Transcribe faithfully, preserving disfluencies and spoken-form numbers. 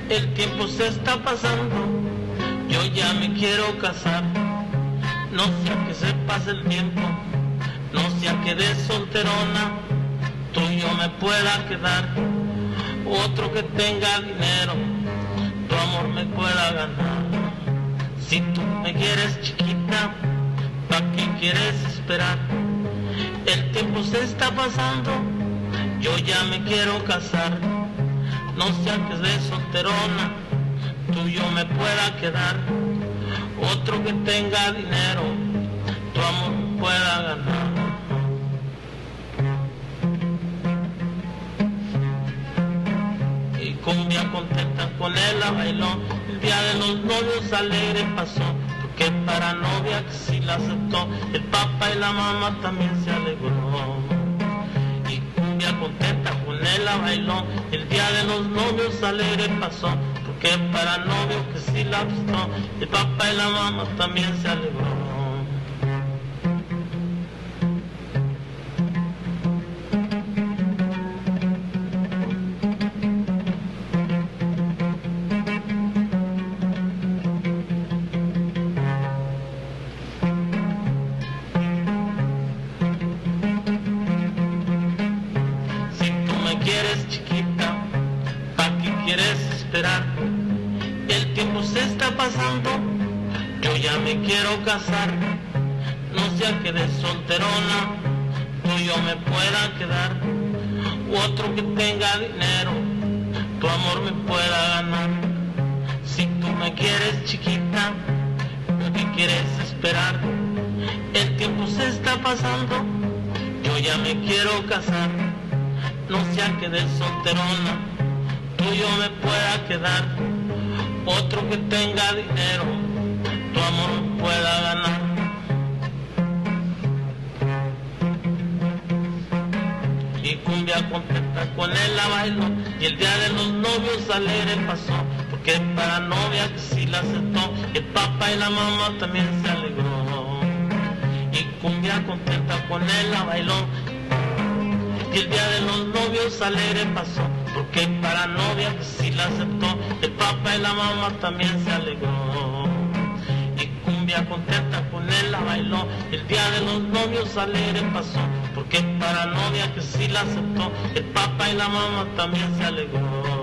El tiempo se está pasando, yo ya me quiero casar. No sea que se pase el tiempo, no sea que de solterona tú y yo me pueda quedar. Otro que tenga dinero, tu amor me pueda ganar. Si tú me quieres chiquita, ¿pa' qué quieres esperar? El tiempo se está pasando, yo ya me quiero casar. No sea que de solterona tú y yo me pueda quedar. Otro que tenga dinero, tu amor me pueda ganar. Y cumbia contenta con él la bailó. El día de los novios alegre pasó, porque para novia que sí la aceptó. El papá y la mamá también se alegró. Y cumbia contenta con él la bailó. El día de los novios alegre pasó, porque para novio que sí la aceptó. El papá y la mamá también se alegró. El tiempo se está pasando, yo ya me quiero casar. No sea que de solterona tú y yo me pueda quedar. Otro que tenga dinero, tu amor me pueda ganar. Si tú me quieres chiquita, ¿por qué quieres esperar? El tiempo se está pasando, yo ya me quiero casar. No sea que de solterona tú y yo me pueda quedar. Otro que tenga dinero, tu amor me pueda ganar. Y cumbia contenta con él la bailó. Y el día de los novios alegre pasó, porque para novia que sí la aceptó. El papá y la mamá también se alegró. Y cumbia contenta con él la bailó. Y el día de los novios alegre pasó, porque para novia que sí la aceptó. El papá y la mamá también se alegró. Y cumbia contenta con él la bailó. El día de los novios alegre pasó, porque para novia que sí la aceptó. El papá y la mamá también se alegró.